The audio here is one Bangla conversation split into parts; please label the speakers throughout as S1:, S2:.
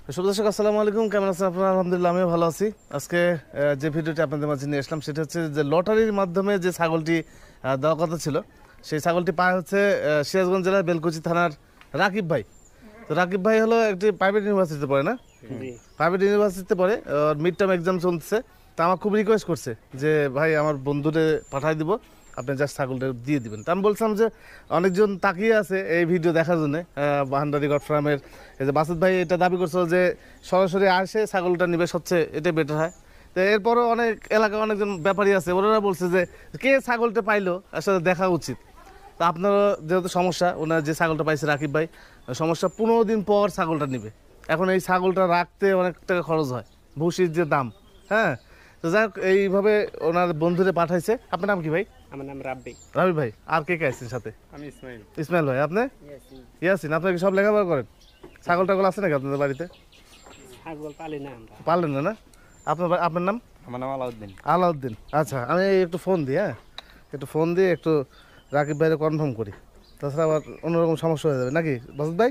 S1: শুভ দর্শক, আসসালামু আলাইকুম। কেমন আছেন আপনারা? আলহামদুলিল্লাহ, আমিও ভালো আছি। আজকে যে ভিডিওটি আপনাদের মাঝে নিয়ে আসলাম সেটা হচ্ছে যে লটারির মাধ্যমে যে ছাগলটি দেওয়ার কথা ছিল, সেই ছাগলটি পায় হচ্ছে সিরাজগঞ্জ জেলার বেলকুচি থানার রাকিব ভাই। তো রাকিব ভাই হলো একটি প্রাইভেট ইউনিভার্সিটিতে পড়ে, না? প্রাইভেট ইউনিভার্সিটিতে পড়ে, মিড টার্ম এক্সাম চলছে। তা আমার খুব রিকোয়েস্ট করছে যে ভাই আমার বন্ধুরে পাঠাই দিব, আপনি জাস্ট ছাগলটা দিয়ে দিবেন। তা আমি বলছিলাম যে অনেকজন তাকিয়ে আছে এই ভিডিও দেখার জন্য। ভান্ডারি গড ফার্মের এই যে বাসুদ ভাই এটা দাবি করছিল যে সরাসরি আসে ছাগলটা নিবে, সবচেয়ে এটাই বেটার হয়। তো এরপরও অনেক এলাকায় অনেকজন ব্যাপারী আছে, ওনারা বলছে যে কে ছাগলটা পাইলো আসলে দেখা উচিত। তা আপনারও যেহেতু সমস্যা, ওনার যে ছাগলটা পাইছে রাকিব ভাই, সমস্যা 15 দিন পর ছাগলটা নিবে। এখন এই ছাগলটা রাখতে অনেক টাকা খরচ হয়, ভুসির যে দাম। হ্যাঁ, তো যাই হোক, এইভাবে ওনার বন্ধুরে পাঠাইছে। আপনার নাম কি ভাই?
S2: আমার নাম রাব্বি।
S1: রাবি ভাই। আর কে কে আসছেন সাথে?
S2: আমি ইসমাইল।
S1: ইসমাইল ভাই। আপনি? ইয়াসিন। আপনার কি সব লেখাপড়া করেন? ছাগল টাগল আছে নাকি আপনাদের বাড়িতে?
S2: ছাগল পালি না আমরা।
S1: পারলেন না? না, আপনার নাম?
S2: আমার নাম আলাউদ্দিন।
S1: আলাউদ্দিন। আচ্ছা, আমি একটু ফোন দিই। হ্যাঁ, একটু ফোন দিয়ে একটু রাকিব ভাইরে কনফার্ম করি, তাছাড়া আবার অন্যরকম সমস্যা হয়ে যাবে নাকি বাসুদ ভাই?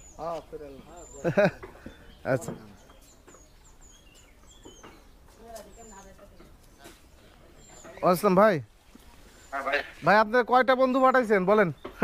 S1: আচ্ছা, আসলাম ভাই। ভাই আপনার কয়টা বন্ধু পাঠাইছেন বলেন?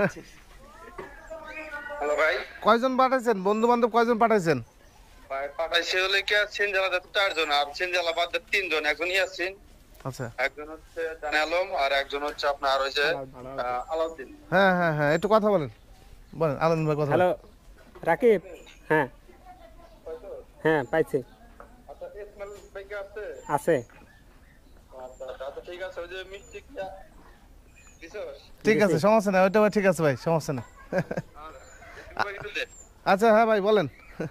S3: হ্যালো ভাই,
S1: কয়জন পাঠাইছেন? বন্ধু বান্ধব কয়জন পাঠাইছেন?
S3: ভাই পাঠাইছে হলে কি সিনজালাতে 4 জন, আর সিনজালা বাদ 3 জন। একজন ইয়াসিন,
S1: আচ্ছা,
S3: একজন হচ্ছে জানে আলম, আর একজন হচ্ছে আপনার হচ্ছে আলাউদ্দিন।
S1: হ্যাঁ হ্যাঁ হ্যাঁ, একটু কথা বলেন, বলেন আলম ভাই কথা বলেন।
S2: হ্যালো রাকিব। হ্যাঁ হ্যাঁ পাইছি।
S3: আচ্ছা, ইসমাইল ভাই কি আছে?
S2: আছে।
S3: আচ্ছা আচ্ছা, ঠিক আছে। ওই যে মিষ্টি কি দিছস?
S1: ঠিক আছে, সমস্যা নেই, ওইটা ভাই ঠিক আছে ভাই, সমস্যা নেই।
S3: একটু দে।
S1: আচ্ছা, হ্যাঁ ভাই বলেন।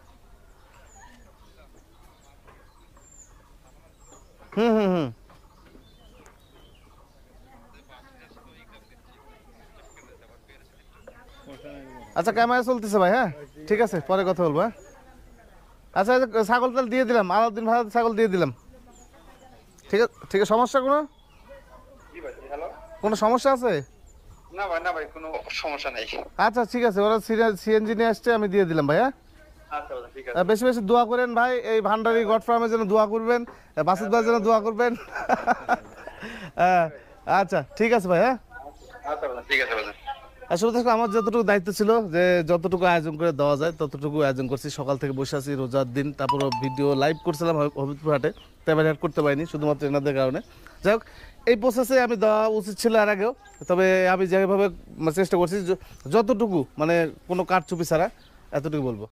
S1: হুম হুম হুম। আচ্ছা, ক্যামেরা চলতেছে ভাই। হ্যাঁ, ঠিক আছে, পরে কথা বলবো। হ্যাঁ, আচ্ছা, এই যে ছাগল তাহলে দিয়ে দিলাম, আলাউদ্দিন ভাই ছাগল দিয়ে দিলাম। ঠিক আছে, ঠিক আছে। সমস্যা
S3: কি ভাই? হ্যালো।
S1: কোনো সমস্যা আছে?
S3: না ভাই, কোনো সমস্যা নাই।
S1: আচ্ছা, ঠিক আছে, ওরা সিএনজি নিয়ে আসছে, আমি দিয়ে দিলাম ভাই। হ্যাঁ,
S3: আচ্ছা ভাই, ঠিক আছে।
S1: বেশি বেশি দোয়া করেন ভাই, এই ভান্ডারি গড ফার্মের জন্য দোয়া করবেন, বাসুদ ভাইয়ের জন্য দোয়া করবেন। হ্যাঁ, আচ্ছা, ঠিক আছে ভাই। হ্যাঁ,
S3: আচ্ছা ভাই, ঠিক আছে ভাই।
S1: আসলে দেখো, আমার যতটুকু দায়িত্ব ছিল যে যতটুকু আয়োজন করে দেওয়া যায় ততটুকু আয়োজন করছি। সকাল থেকে বসে আছি, রোজার দিন, তারপর ভিডিও লাইভ করছিলাম হবিবপুর হাটে, তেবার হাট করতে পারিনি শুধুমাত্র এনাদের কারণে। যাই হোক, এই প্রসেসে আমি দেওয়া উচিত ছিল আর আগেও, তবে আমি যেভাবে চেষ্টা করছি যতটুকু, মানে কোনো কারচুপি ছাড়া, এতটুকু বলবো।